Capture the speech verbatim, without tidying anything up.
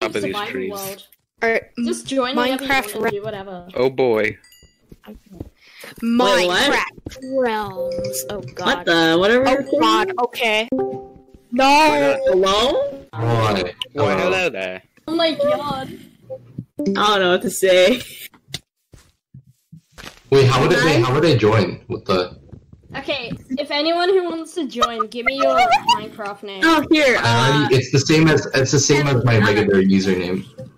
top of these survival trees. world. Alright, Just join Minecraft whatever you want and do whatever. Oh boy. Minecraft realms. Oh god. What the? Whatever. Oh god. Okay. No. Hello? Why? Oh, hello there. Oh my god. I don't know what to say. Wait, how would it? Wait, how would I join? What the? Okay, if anyone who wants to join, give me your Minecraft name. Oh, here. I Uh, already, it's the same as it's the same as my regular username.